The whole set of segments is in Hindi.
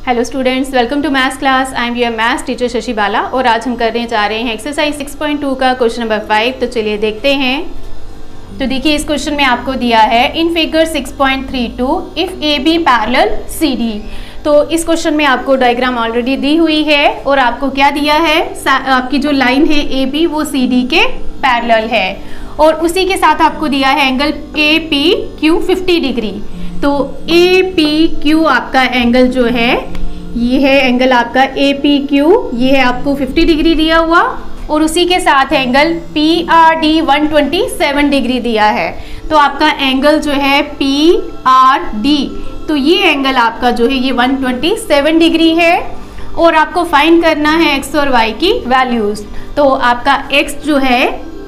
Hello students, welcome to maths class. I am your maths teacher Shashi Bala और आज हम करने जा रहे हैं एक्सरसाइज 6.2 का क्वेश्चन नंबर 5। तो चलिए देखते हैं। तो देखिए, इस क्वेश्चन में आपको दिया है in figure 6.32 if A B parallel C D. तो इस क्वेश्चन में आपको डायग्राम ऑलरेडी दी हुई है और आपको क्या दिया है, आपकी जो लाइन है ए बी वो सी डी के पैरेलल है और उसी के साथ आपको दिया है angle A P Q 50 degree. तो ए पी क्यू आपका एंगल जो है, ये है एंगल आपका ए पी क्यू, ये है आपको 50 डिग्री दिया हुआ और उसी के साथ angle P R D 127 degree दिया है। तो आपका एंगल जो है पी आर डी, तो ये एंगल आपका जो है ये 127 डिग्री है और आपको फाइंड करना है एक्स और वाई की वैल्यूज। तो आपका एक्स जो है,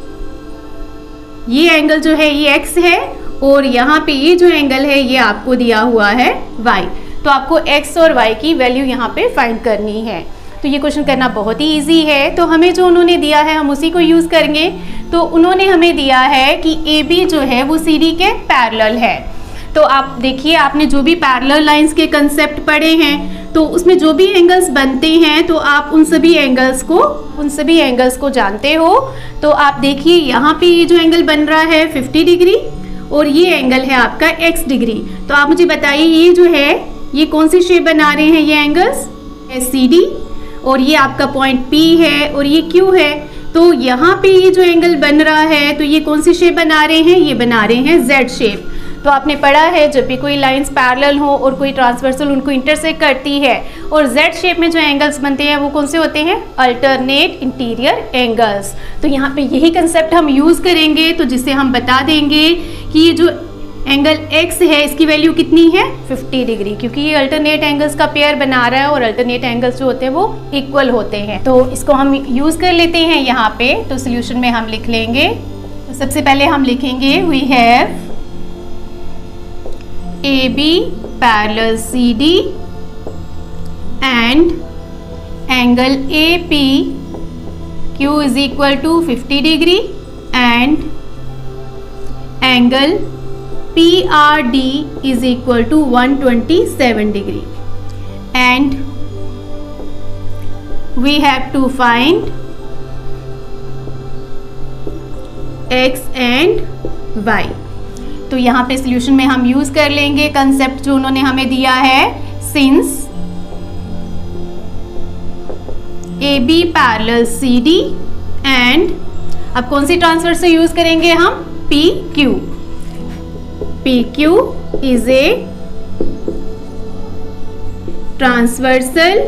ये एंगल जो है ये एक्स है और यहाँ पे ये जो एंगल है ये आपको दिया हुआ है y। तो आपको x और y की वैल्यू यहाँ पे फाइंड करनी है। तो ये क्वेश्चन करना बहुत ही इजी है। तो हमें जो उन्होंने दिया है हम उसी को यूज़ करेंगे। तो उन्होंने हमें दिया है कि AB जो है वो CD के पैरेलल है। तो आप देखिए, आपने जो भी पैरेलल लाइंस के कंसेप्ट पढ़े हैं तो उसमें जो भी एंगल्स बनते हैं तो आप उन सभी एंगल्स को जानते हो। तो आप देखिए, यहाँ पे ये जो एंगल बन रहा है 50 डिग्री और ये एंगल है आपका x डिग्री। तो आप मुझे बताइए, ये जो है ये कौन सी शेप बना रहे हैं, ये एंगल्स सी डी और ये आपका पॉइंट P है और ये Q है। तो यहाँ पे ये जो एंगल बन रहा है तो ये कौन सी शेप बना रहे हैं, ये बना रहे हैं Z शेप। तो आपने पढ़ा है जब भी कोई लाइंस पैरेलल हो और कोई ट्रांसवर्सल उनको इंटरसेक्ट करती है और Z शेप में जो एंगल्स बनते हैं वो कौन से होते हैं, अल्टरनेट इंटीरियर एंगल्स। तो यहाँ पे यही कंसेप्ट हम यूज़ करेंगे, तो जिससे हम बता देंगे कि ये जो एंगल x है इसकी वैल्यू कितनी है, 50 डिग्री, क्योंकि ये अल्टरनेट एंगल्स का पेयर बना रहा है और अल्टरनेट एंगल्स जो होते हैं वो इक्वल होते हैं। तो इसको हम यूज़ कर लेते हैं यहाँ पे। तो सोल्यूशन में हम लिख लेंगे। तो सबसे पहले हम लिखेंगे we have AB parallel CD and angle APQ is equal to 50 degree and angle PRD is equal to 127 degree and we have to find X and Y। तो यहाँ पे सोल्यूशन में हम यूज कर लेंगे कंसेप्ट जो उन्होंने हमें दिया है, since AB parallel CD and अब कौन सी ट्रांसफर से यूज करेंगे हम, PQ। PQ is a transversal,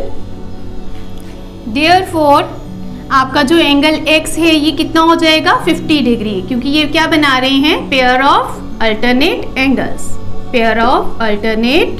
therefore आपका जो एंगल x है ये कितना हो जाएगा, 50 डिग्री, क्योंकि ये क्या बना रहे हैं, pair of alternate angles, pair of alternate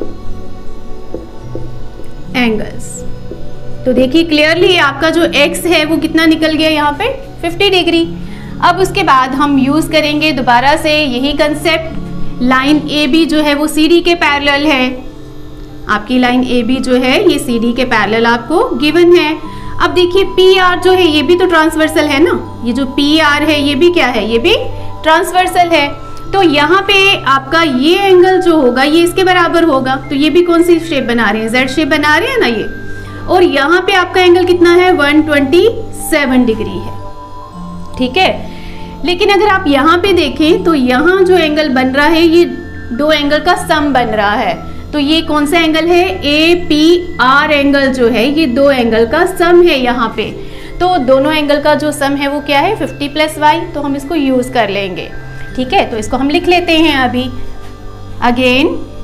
angles. तो देखिए क्लियरली आपका जो x है वो कितना निकल गया यहाँ पे, 50 डिग्री। अब उसके बाद हम यूज करेंगे दोबारा से यही कंसेप्ट। लाइन AB जो है वो CD के पैरेलल है। आपकी लाइन AB जो है ये CD के पैरेलल आपको गिवन है। अब देखिए PR जो है ये भी तो ट्रांसवर्सल है ना, ये जो PR है ये भी क्या है, ये भी ट्रांसवर्सल है। तो यहाँ पे आपका ये एंगल जो होगा ये इसके बराबर होगा। तो ये भी कौन सी शेप बना रहे हैं, Z शेप बना रहे हैं ना ये। और यहाँ पे आपका एंगल कितना है, 127 डिग्री है, ठीक है। लेकिन अगर आप यहाँ पे देखें तो यहाँ जो एंगल बन रहा है ये दो एंगल का सम बन रहा है। तो ये कौन सा एंगल है, APR एंगल जो है ये दो एंगल का सम है यहाँ पे। तो दोनों एंगल का जो सम है वो क्या है, 50 + y। तो हम इसको यूज कर लेंगे, ठीक है। तो इसको हम लिख लेते हैं अभी। Again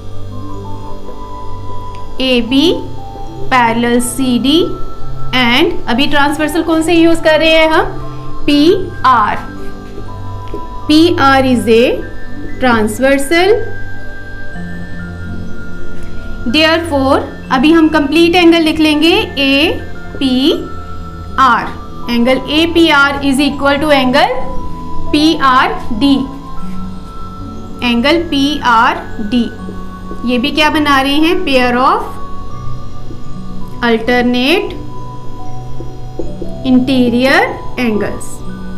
AB parallel CD and अभी ट्रांसवर्सल कौन से यूज कर रहे हैं हम, PR। PR is a transversal, therefore अभी हम कंप्लीट एंगल लिख लेंगे APR। Angle APR is equal to angle PRD, angle PRD। ये भी क्या बना रहे हैं, pair of alternate interior angles.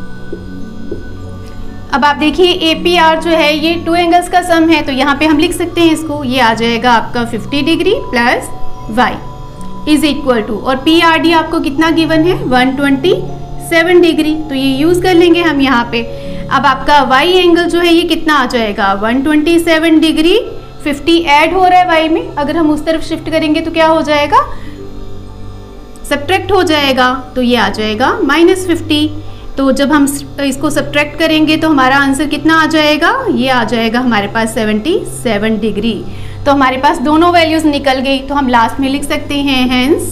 अब आप देखिए APR जो है ये टू एंगल्स का सम है, तो यहाँ पे हम लिख सकते हैं इसको, ये आ जाएगा आपका 50 degree plus y is equal to, और PRD आपको कितना गिवन है 127 डिग्री, तो ये यूज कर लेंगे हम यहाँ पे। अब आपका y एंगल जो है ये कितना आ जाएगा 127 डिग्री, 50 ऐड हो रहा है y में, अगर हम उस तरफ शिफ्ट करेंगे तो क्या हो जाएगा, सब्ट्रैक्ट हो जाएगा, तो ये आ जाएगा -50। तो जब हम इसको सब्ट्रैक्ट करेंगे तो हमारा आंसर कितना आ जाएगा, ये आ जाएगा हमारे पास 77 डिग्री। तो हमारे पास दोनों वैल्यूज निकल गई, तो हम लास्ट में लिख सकते हैं hence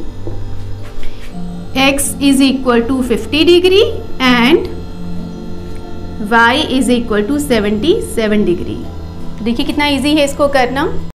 x is equal to 50 degree and y is equal to 77 degree. देखिए कितना इजी है इसको करना।